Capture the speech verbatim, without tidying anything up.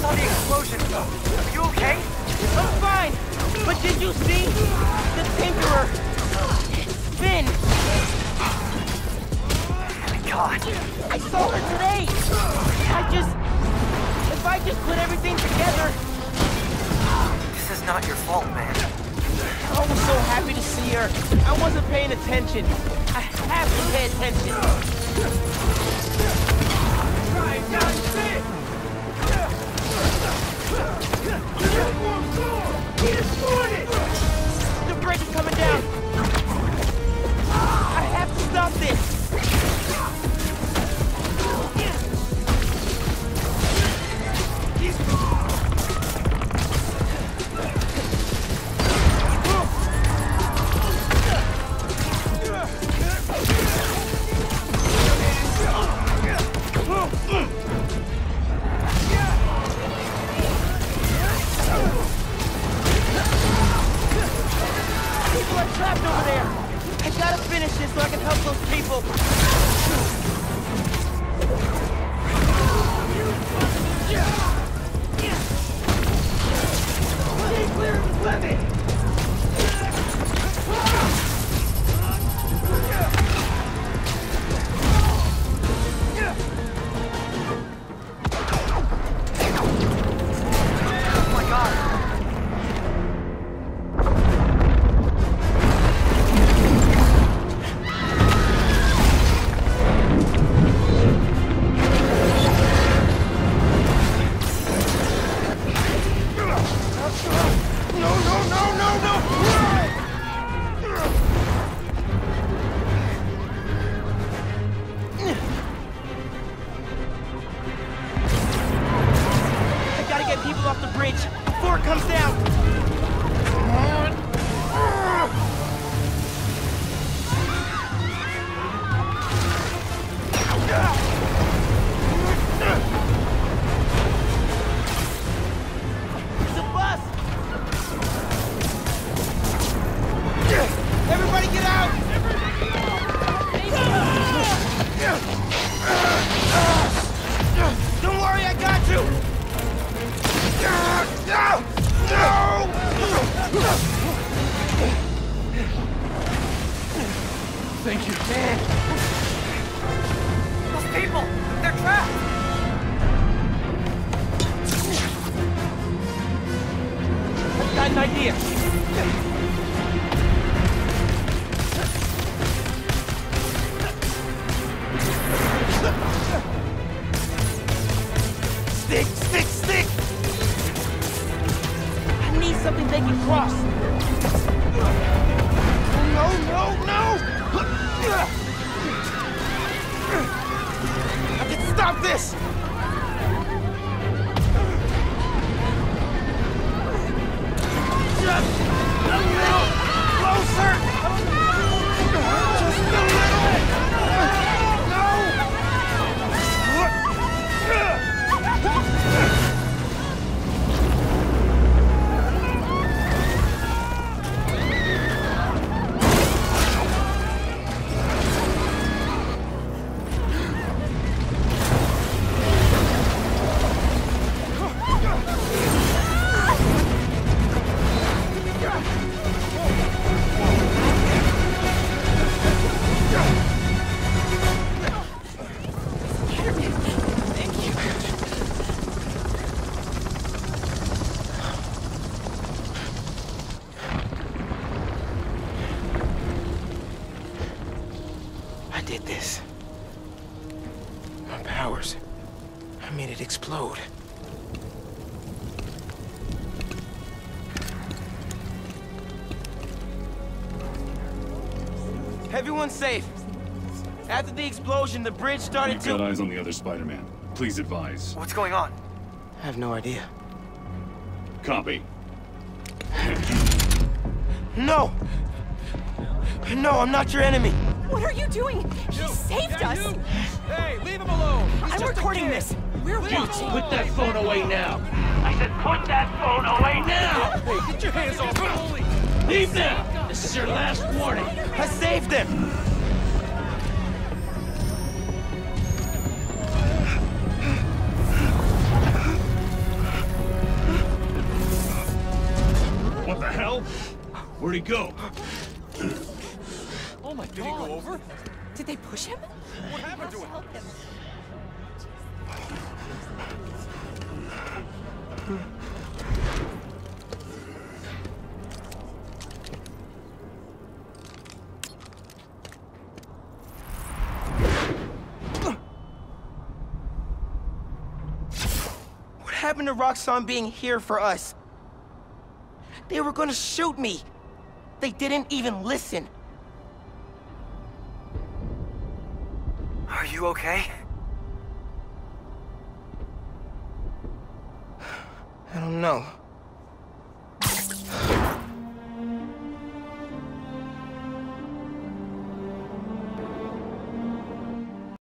saw the explosion. Are you okay? I'm fine. But did you see the Tinkerer? Finn. God. I saw her today. I just... If I just put everything together... This is not your fault, man. I was so happy to see her. I wasn't paying attention. I have to pay attention. Right, that's it! He destroyed it! The bridge is coming down. I have to stop this. People are trapped over there. I gotta finish this so I can help those people. Stay clear of the limit. People off the bridge before it comes down. It's a bus. Everybody get out! Don't worry, I got you. No! No! Thank you. Man. Those people! They're trapped! I've got an idea. Stick! Stick! Stick! I need something they can cross. No, no, no! I can stop this! Just a little closer! Just a little! I did this. My powers. I made it explode. Everyone's safe. After the explosion, the bridge started We've to... got eyes on the other Spider-Man. Please advise. What's going on? I have no idea. Copy. No! No, I'm not your enemy. What are you doing? He saved us! Hey, leave him alone! He's I'm just a recording kid. this! We're Leave watching! him Put that phone away now! I said put that phone away now! Hey, get your hands off him! Holy... Leave now! This is your last warning! I saved him! Where'd he go? Oh my god. Did he go over? Did they push him? What happened to him? Help him. What happened to Roxxon being here for us? They were gonna shoot me. They didn't even listen. Are you okay? I don't know.